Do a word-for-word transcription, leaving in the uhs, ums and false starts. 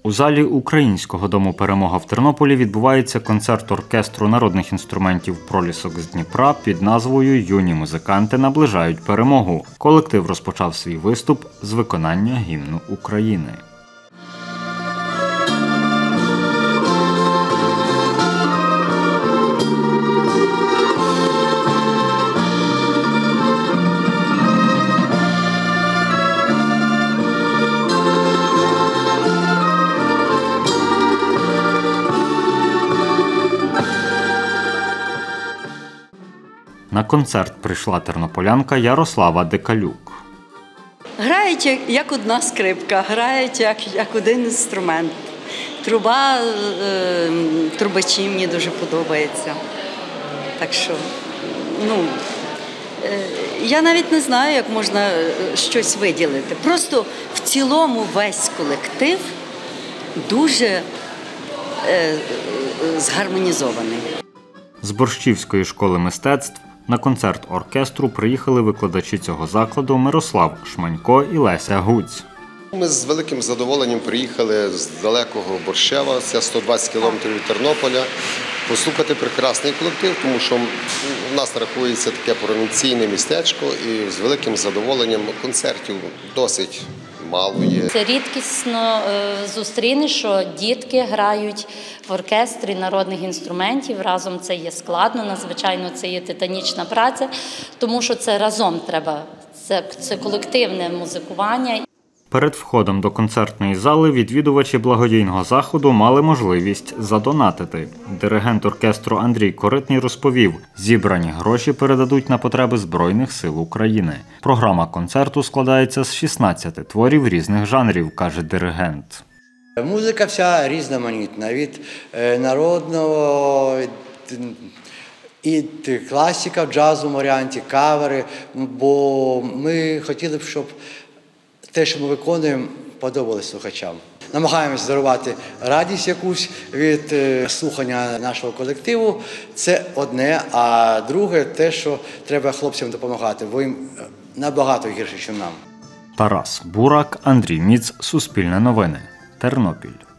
У залі Українського дому «Перемога» в Тернополі відбувається концерт оркестру народних інструментів «Пролісок» з Дніпра під назвою «Юні музиканти наближають перемогу». Колектив розпочав свій виступ з виконання гімну України. На концерт прийшла тернополянка Ярослава Декалюк. Грають як одна скрипка, грають як, як один інструмент. Труба, е, трубачі мені дуже подобається. Так що, ну, е, я навіть не знаю, як можна щось виділити. Просто в цілому весь колектив дуже е, е, згармонізований. З Борщівської школи мистецтв на концерт оркестру приїхали викладачі цього закладу Мирослав Шманько і Леся Гуць. Ми з великим задоволенням приїхали з далекого Борщева, це сто двадцять кілометрів від Тернополя, послухати прекрасний колектив, тому що в нас рахується таке провінційне містечко і з великим задоволенням концертів досить мало є. Це рідкісно зустрінеш, що дітки грають в оркестрі народних інструментів. Разом це є складно, надзвичайно це є титанічна праця, тому що це разом треба, це, це колективне музикування. Перед входом до концертної зали відвідувачі благодійного заходу мали можливість задонатити. Диригент оркестру Андрій Коритний розповів, зібрані гроші передадуть на потреби Збройних сил України. Програма концерту складається з шістнадцяти творів різних жанрів, каже диригент. Музика вся різноманітна, від народного і класика в джазовому варіанті, кавери, бо ми хотіли б, щоб те, що ми виконуємо, подобалось слухачам. Намагаємося дарувати радість якусь від е, слухання нашого колективу. Це одне, а друге – те, що треба хлопцям допомагати, бо їм набагато гірше, ніж нам. Тарас Бурак, Андрій Міц, Суспільне новини, Тернопіль.